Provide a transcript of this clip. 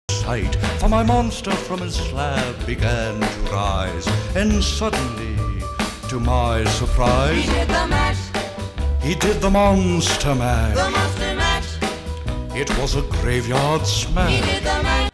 sight, for my monster from his slab began to rise, and suddenly, to my surprise, he did the mash. He did the monster mash. The monster mash. It was a graveyard smash. He did the mash.